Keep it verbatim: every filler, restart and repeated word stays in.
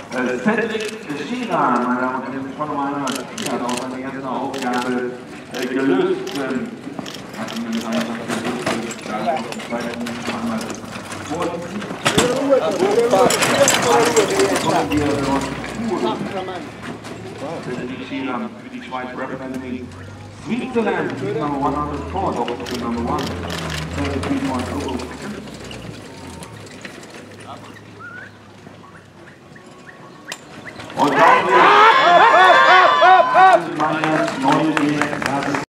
Cedric Schira, meine Damen und Herren, von meiner Vier hat auch seine erste Aufgabe äh, gelöst. Ähm, hat ihn mit einer gelöst, da ist noch zwei einmal vor Cedric Schira für die Schweiz representing Switzerland, number one hundred four, number one.